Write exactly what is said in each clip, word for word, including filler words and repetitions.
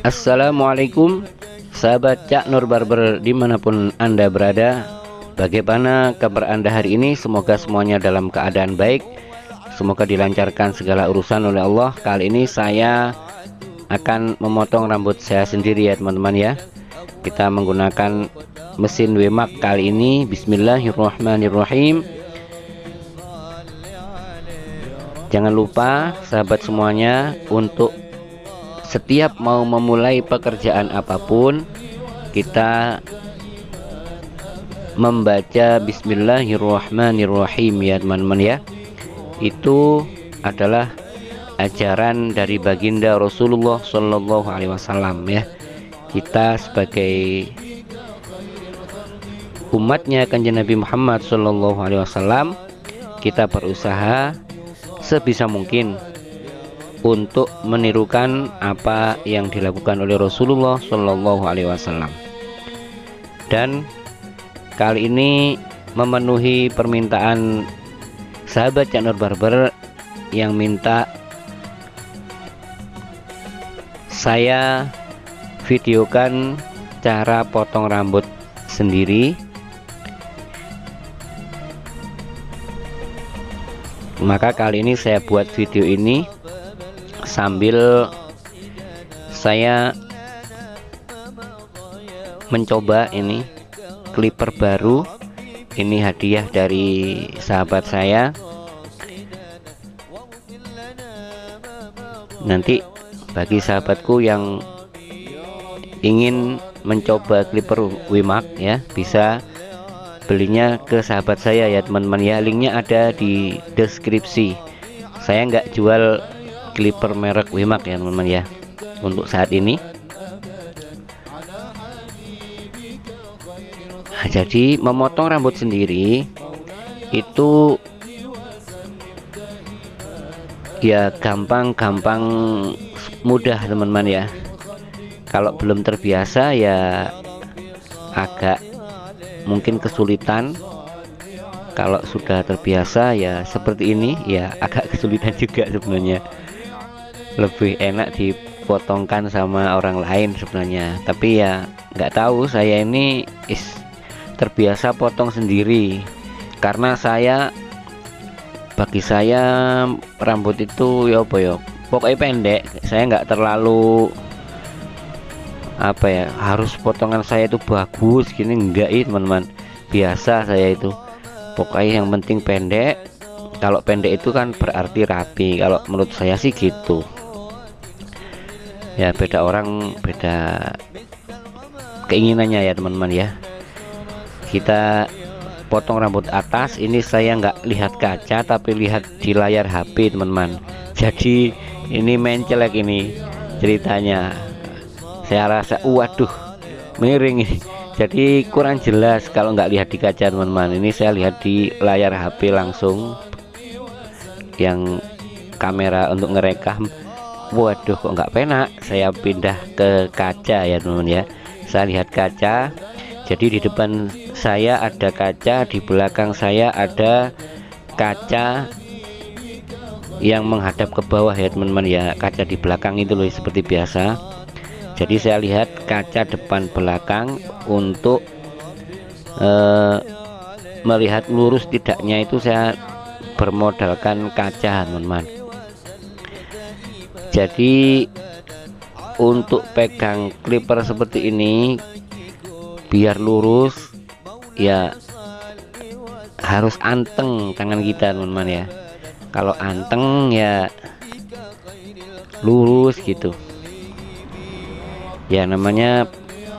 Assalamualaikum sahabat Cak Nur Barber dimanapun Anda berada. Bagaimana kabar Anda hari ini? Semoga semuanya dalam keadaan baik, semoga dilancarkan segala urusan oleh Allah. Kali ini saya akan memotong rambut saya sendiri ya teman-teman ya. Kita menggunakan mesin Wemak kali ini. Bismillahirrahmanirrahim. Jangan lupa sahabat semuanya, untuk setiap mau memulai pekerjaan apapun, kita membaca Bismillahirrahmanirrahim ya teman-teman ya. Itu adalah ajaran dari baginda Rasulullah Shallallahu Alaihi Wasallam ya. Kita sebagai umatnya Kanjeng Nabi Muhammad Shallallahu Alaihi Wasallam, kita berusaha sebisa mungkin untuk menirukan apa yang dilakukan oleh Rasulullah Shallallahu Alaihi Wasallam. Dan kali ini memenuhi permintaan sahabat Cak Nur Barber yang minta saya videokan cara potong rambut sendiri. Maka kali ini saya buat video ini sambil saya mencoba ini clipper baru. Ini hadiah dari sahabat saya. Nanti bagi sahabatku yang ingin mencoba clipper Wemak ya, bisa belinya ke sahabat saya ya teman-teman ya. Linknya ada di deskripsi. Saya nggak jual clipper merek Wemak ya teman-teman ya untuk saat ini. Nah, jadi memotong rambut sendiri itu ya gampang-gampang mudah teman-teman ya. Kalau belum terbiasa ya agak mungkin kesulitan. Kalau sudah terbiasa ya seperti ini ya agak kesulitan juga sebenarnya. Lebih enak dipotongkan sama orang lain sebenarnya, tapi ya nggak tahu, saya ini is terbiasa potong sendiri. Karena saya bagi saya rambut itu ya apa ya, pokoknya pendek. Saya nggak terlalu apa ya, harus potongan saya itu bagus gini, enggak ya teman-teman. Biasa saya itu pokoknya yang penting pendek. Kalau pendek itu kan berarti rapi, kalau menurut saya sih gitu ya. Beda orang beda keinginannya ya teman-teman ya. Kita potong rambut atas ini, saya nggak lihat kaca tapi lihat di layar H P teman-teman. Jadi ini mencelek ini ceritanya. Saya rasa waduh miring ini, jadi kurang jelas kalau nggak lihat di kaca teman-teman. Ini saya lihat di layar H P langsung yang kamera untuk ngerekam. Waduh kok nggak penak. Saya pindah ke kaca ya teman-teman ya. Saya lihat kaca, jadi di depan saya ada kaca, di belakang saya ada kaca yang menghadap ke bawah ya teman-teman ya. Kaca di belakang itu loh seperti biasa. Jadi saya lihat kaca depan belakang untuk eh, melihat lurus tidaknya itu saya bermodalkan kaca teman-teman. Jadi untuk pegang clipper seperti ini biar lurus ya harus anteng tangan kita teman-teman ya. Kalau anteng ya lurus gitu ya, namanya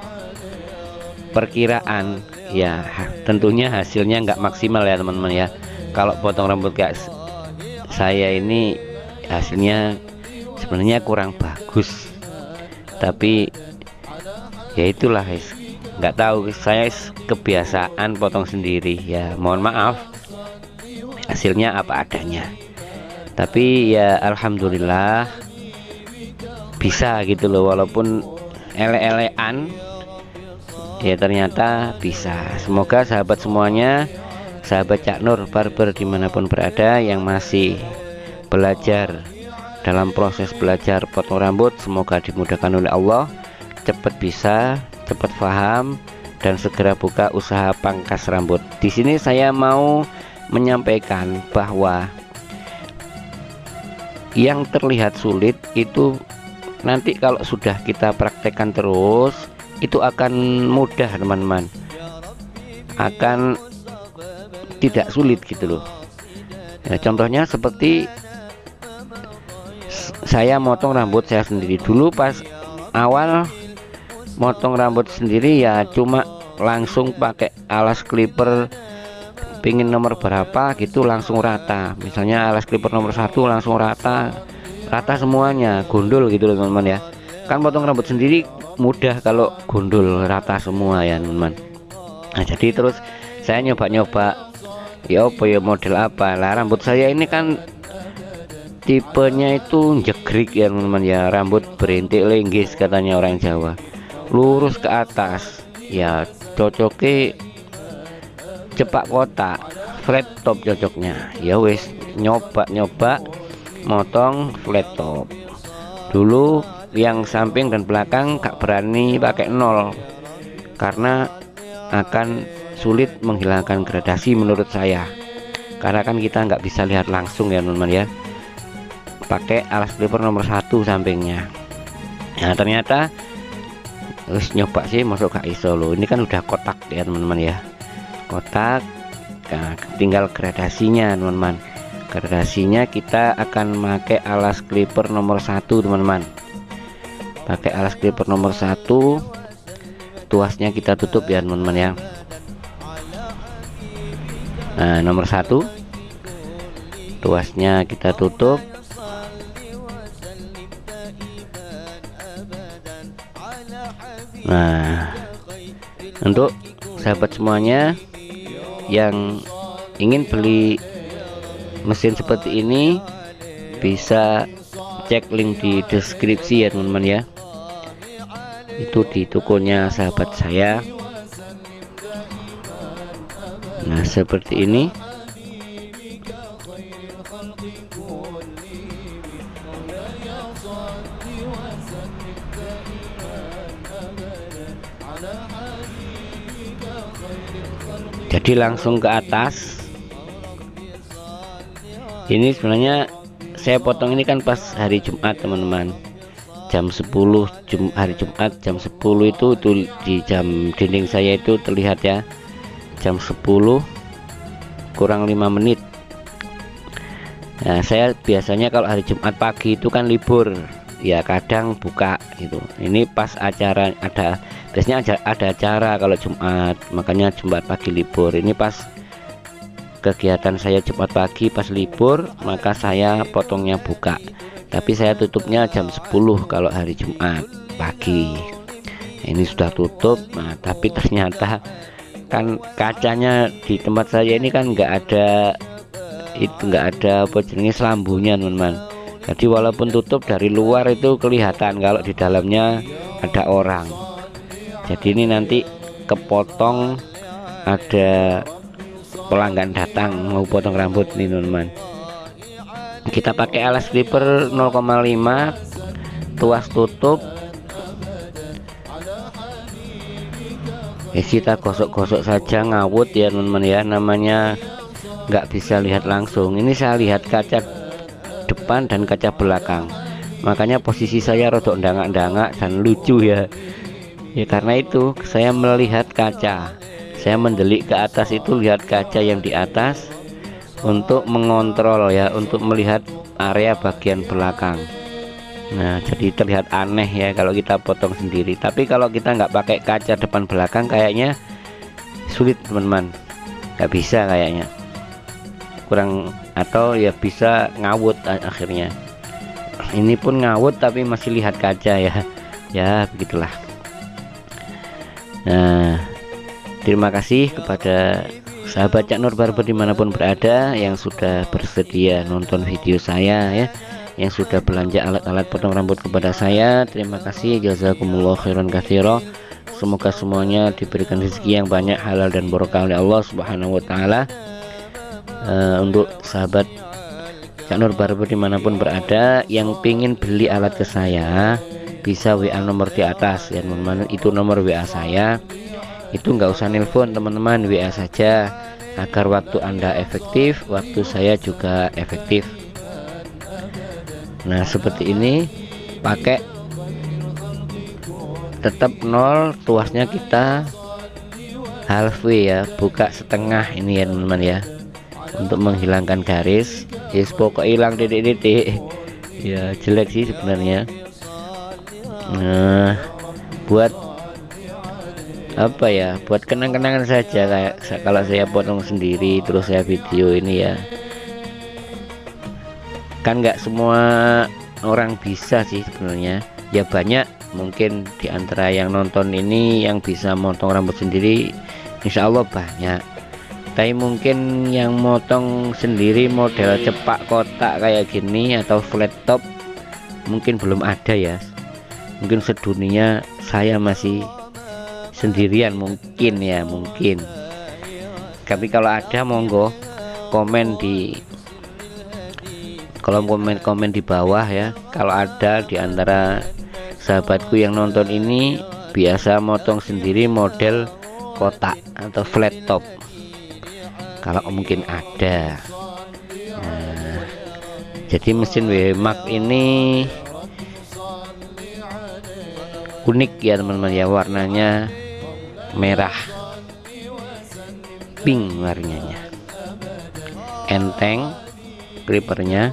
perkiraan ya, tentunya hasilnya nggak maksimal ya teman-teman ya. Kalau potong rambut kayak saya ini hasilnya sebenarnya kurang bagus, tapi ya itulah guys, nggak tahu, saya kebiasaan potong sendiri ya, mohon maaf hasilnya apa adanya. Tapi ya alhamdulillah bisa gitu loh, walaupun ele-elean ya ternyata bisa. Semoga sahabat semuanya, sahabat Cak Nur Barber dimanapun berada yang masih belajar dalam proses belajar potong rambut. Semoga dimudahkan oleh Allah, cepat bisa, cepat paham, dan segera buka usaha pangkas rambut. Di sini saya mau menyampaikan bahwa yang terlihat sulit itu nanti kalau sudah kita praktekkan terus itu akan mudah teman-teman, akan tidak sulit gitu loh ya. Contohnya seperti saya motong rambut saya sendiri dulu. Pas awal motong rambut sendiri ya cuma langsung pakai alas clipper, pingin nomor berapa gitu langsung rata. Misalnya alas clipper nomor satu langsung rata rata semuanya, gundul gitu loh teman-teman ya. Kan potong rambut sendiri mudah kalau gundul rata semua ya teman-teman. Nah jadi terus saya nyoba-nyoba ya apa ya model apa lah. Rambut saya ini kan tipenya itu jegrik ya teman-teman ya, rambut berintik linggis katanya orang Jawa, lurus ke atas ya, cocoknya cepak kotak, flat top cocoknya. Ya wes nyoba-nyoba motong flat top dulu, yang samping dan belakang gak berani pakai nol karena akan sulit menghilangkan gradasi menurut saya, karena kan kita nggak bisa lihat langsung ya teman-teman ya. Pakai alas clipper nomor satu sampingnya. Nah ternyata terus nyoba sih masuk gak iso loh. Ini kan udah kotak ya teman-teman ya, kotak. Nah, tinggal gradasinya teman-teman. Gradasinya kita akan pakai alas clipper nomor satu teman-teman. Pakai alas clipper nomor satu, tuasnya kita tutup ya teman-teman ya. Nah nomor satu, tuasnya kita tutup. Nah untuk sahabat semuanya yang ingin beli mesin seperti ini bisa cek link di deskripsi ya teman-teman ya, itu di tokonya sahabat saya. Nah seperti ini. Jadi langsung ke atas. Ini sebenarnya saya potong ini kan pas hari Jumat teman-teman, jam sepuluh Jum, hari Jumat jam sepuluh itu itu di jam dinding saya itu terlihat ya, jam sepuluh kurang lima menit. Nah saya biasanya kalau hari Jumat pagi itu kan libur ya, kadang buka gitu. Ini pas acara ada, biasanya ada, ada acara kalau Jumat, makanya Jumat pagi libur. Ini pas kegiatan saya Jumat pagi pas libur, maka saya potongnya buka, tapi saya tutupnya jam sepuluh kalau hari Jumat pagi. Ini sudah tutup. Nah tapi ternyata kan kacanya di tempat saya ini kan nggak ada, itu nggak ada apa jenis lambunya teman-teman. Jadi walaupun tutup dari luar itu kelihatan kalau di dalamnya ada orang. Jadi ini nanti kepotong, ada pelanggan datang mau potong rambut nih teman-teman. Kita pakai alas clipper nol koma lima, tuas tutup. Ya, kita gosok-gosok saja ngawut ya teman-teman ya, namanya nggak bisa lihat langsung. Ini saya lihat kaca depan dan kaca belakang, makanya posisi saya rodok ndangak-ndangak dan lucu ya. Ya karena itu saya melihat kaca, saya mendelik ke atas itu lihat kaca yang di atas untuk mengontrol ya, untuk melihat area bagian belakang. Nah jadi terlihat aneh ya kalau kita potong sendiri, tapi kalau kita nggak pakai kaca depan belakang kayaknya sulit teman-teman, nggak bisa kayaknya, kurang, atau ya bisa ngawut akhirnya. Ini pun ngawut tapi masih lihat kaca ya, ya begitulah. Nah terima kasih kepada sahabat Cak Nur Barber dimanapun berada yang sudah bersedia nonton video saya ya, yang sudah belanja alat-alat potong rambut kepada saya. Terima kasih, jazakumullah khairan katsira. Semoga semuanya diberikan rezeki yang banyak, halal dan barokah oleh Allah Subhanahu wa taala. Uh, untuk sahabat Cak Nur Barber dimanapun berada yang pingin beli alat ke saya bisa W A nomor di atas ya teman-teman, itu nomor W A saya. Itu nggak usah nelpon teman-teman, W A saja agar waktu Anda efektif, waktu saya juga efektif. Nah seperti ini, pakai tetap nol, tuasnya kita halfway ya, buka setengah ini ya teman-teman ya, untuk menghilangkan garis. Yes, pokok hilang titik-titik ya, jelek sih sebenarnya. Nah buat apa ya, buat kenang-kenangan saja, kayak kalau saya potong sendiri terus saya video ini ya, kan nggak semua orang bisa sih sebenarnya ya. Banyak mungkin diantara yang nonton ini yang bisa motong rambut sendiri, insya Allah banyak. Tapi mungkin yang motong sendiri model cepak kotak kayak gini atau flat top mungkin belum ada ya. Mungkin sedunia saya masih sendirian mungkin ya, mungkin. Tapi kalau ada monggo komen di kolom komen-komen di bawah ya, kalau ada di antara sahabatku yang nonton ini biasa motong sendiri model kotak atau flat top, kalau mungkin ada. Nah, jadi mesin W Max ini unik ya teman-teman ya, warnanya merah pink, warnanya enteng, clippernya.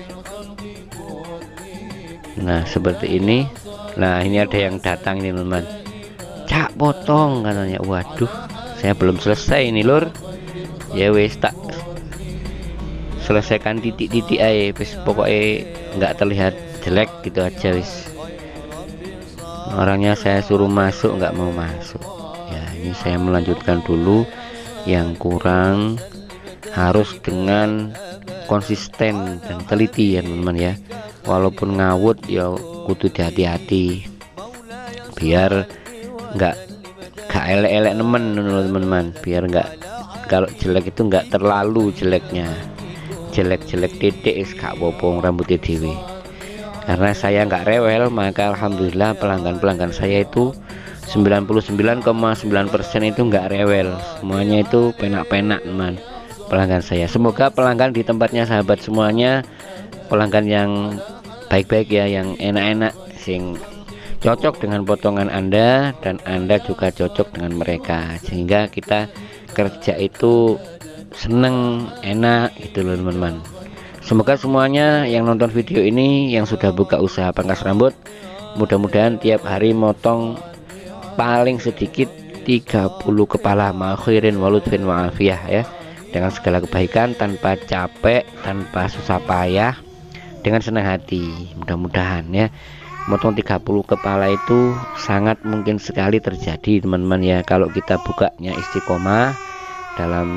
Nah seperti ini. Nah ini ada yang datang ini teman-teman, Cak potong katanya. Waduh, saya belum selesai ini lur. Ya wes, tak selesaikan titik-titik aja wis, pokoknya nggak terlihat jelek gitu aja wis. Orangnya saya suruh masuk nggak mau masuk ya. Ini saya melanjutkan dulu, yang kurang harus dengan konsisten dan teliti ya teman-teman ya. Walaupun ngawut ya kudu hati-hati biar nggak nggak elek-elek nemen teman-teman, biar nggak, kalau jelek itu nggak terlalu jeleknya, jelek-jelek titik is gak bopong rambutnya dewi. Karena saya nggak rewel, maka alhamdulillah pelanggan-pelanggan saya itu sembilan puluh sembilan koma sembilan persen itu nggak rewel, semuanya itu penak-penak teman pelanggan saya. Semoga pelanggan di tempatnya sahabat semuanya pelanggan yang baik-baik ya, yang enak-enak, sing cocok dengan potongan Anda dan Anda juga cocok dengan mereka, sehingga kita kerja itu seneng, enak gitu loh teman-teman. Semoga semuanya yang nonton video ini yang sudah buka usaha pangkas rambut, mudah-mudahan tiap hari motong paling sedikit tiga puluh kepala, ma khairin waludfin wa'afiyah ya, dengan segala kebaikan, tanpa capek, tanpa susah payah, dengan senang hati. Mudah-mudahan ya, motong tiga puluh kepala itu sangat mungkin sekali terjadi teman-teman ya, kalau kita bukanya istiqomah dalam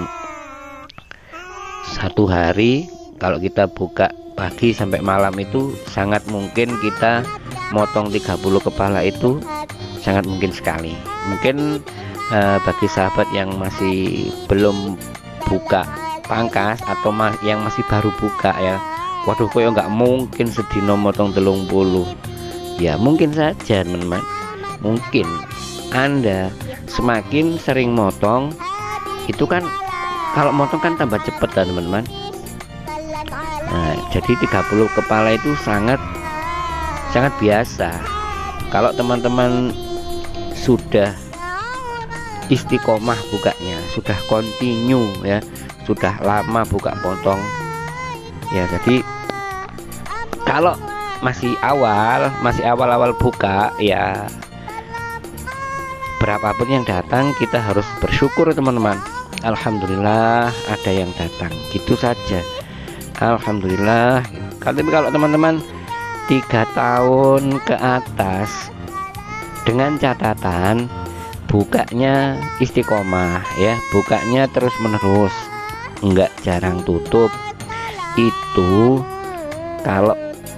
satu hari. Kalau kita buka pagi sampai malam itu sangat mungkin kita motong tiga puluh kepala, itu sangat mungkin sekali. Mungkin eh, bagi sahabat yang masih belum buka pangkas atau ma yang masih baru buka ya, waduh kok nggak mungkin sedino motong telung puluh ya, mungkin saja teman-teman. Mungkin Anda semakin sering motong itu kan, kalau motong kan tambah cepet kan teman-teman. Nah jadi tiga puluh kepala itu sangat sangat biasa. Kalau teman-teman sudah istiqomah bukanya, sudah continue ya, sudah lama buka potong ya. Jadi kalau masih awal, masih awal-awal buka ya, berapapun yang datang kita harus bersyukur teman-teman. Alhamdulillah ada yang datang, gitu saja. Alhamdulillah. Tapi kalau teman-teman tiga tahun ke atas, dengan catatan bukanya istiqomah ya, bukanya terus menerus, enggak jarang tutup, itu kalau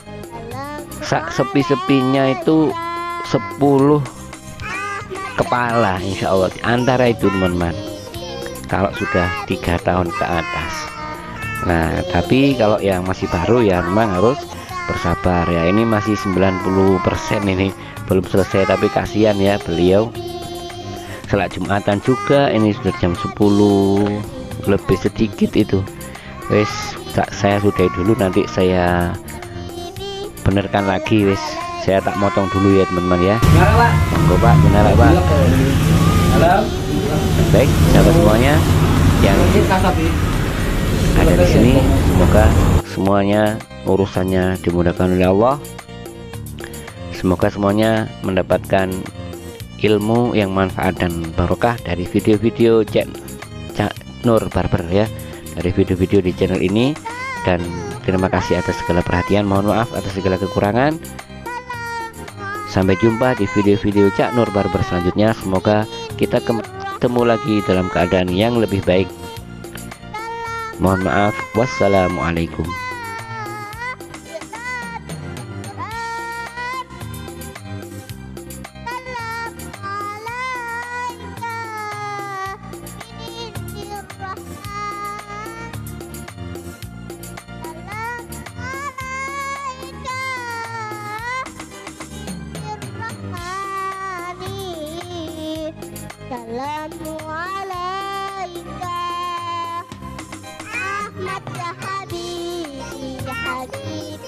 sepi-sepinya itu sepuluh kepala insya Allah antara itu teman-teman, kalau sudah tiga tahun ke atas. Nah tapi kalau yang masih baru ya memang harus bersabar ya. Ini masih sembilan puluh persen, ini belum selesai, tapi kasihan ya beliau. Salat Jumatan juga ini sudah jam sepuluh lebih sedikit itu. Wes saya sudahi dulu, nanti saya benerkan lagi. Wes saya tak motong dulu ya teman-teman ya. Monggo Pak, benar Pak. Halo. Baik sahabat semuanya yang ada di sini, semoga semuanya urusannya dimudahkan oleh Allah. Semoga semuanya mendapatkan ilmu yang manfaat dan barokah dari video-video Cak Nur Barber ya, dari video-video di channel ini. Dan terima kasih atas segala perhatian, mohon maaf atas segala kekurangan. Sampai jumpa di video-video Cak Nur Barber selanjutnya. Semoga kita ketemu lagi dalam keadaan yang lebih baik. Mohon maaf, wassalamualaikum. Assalamu alaika Ahmad ya habibi ya habibi